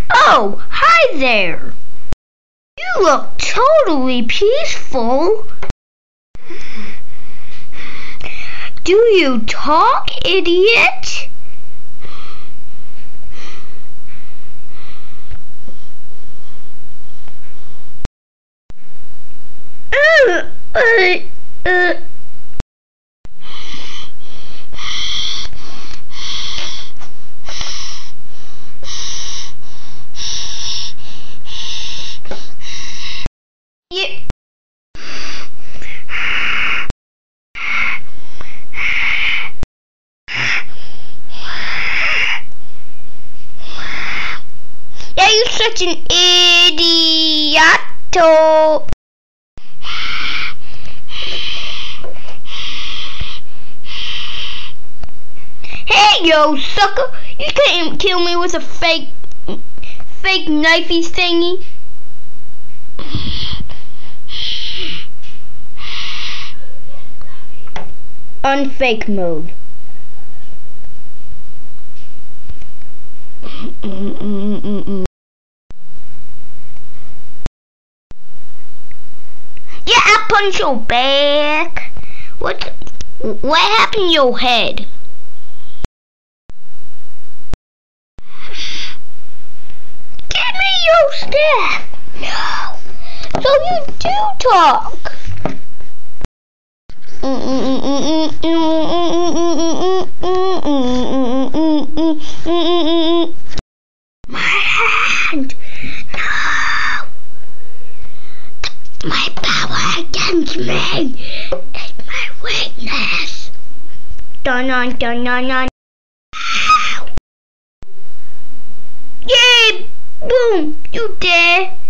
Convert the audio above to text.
Oh, hi there. You look totally peaceful. Do you talk, idiot? Yeah, you're such an idioto. Hey, yo, sucker! You couldn't kill me with a fake knifey thingy. Unfake mode. Yeah, I punch your back. What happened to your head? Give me your staff. No. So you do talk. My hand. No. My power against me is my weakness. Dun dun dun dun dun. Yay! Boom! You dead.